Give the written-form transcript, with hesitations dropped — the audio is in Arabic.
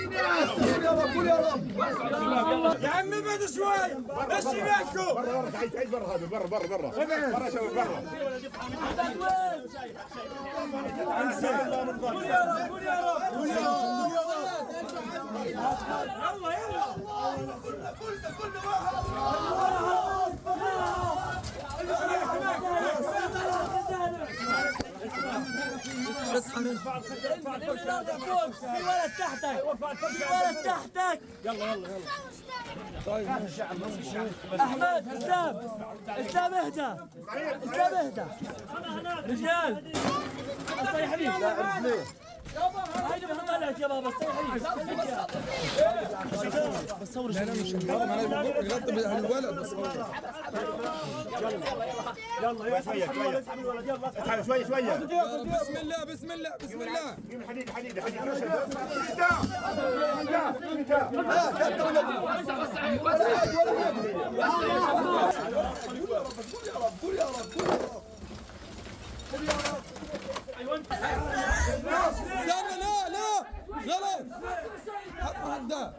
يا عمي بعد شوي ايش معكم؟ برا تعيد برا هذا برا برا شباب برا. قول يا رب قول يا رب قول يا رب يلا يلا ارفع فوق في ولد تحتك في ولد تحتك يلا يلا يلا طيب احمد اسلام اهدى اسلام اهدى رجال استنى يا حبيبي هاي بحط لك يا بابا استنى يا حبيبي بصور انا مش انا بقول الولد بس يلا شوي بسم الله بسم الله بسم الله حديد قول يا رب لا غلط حط ده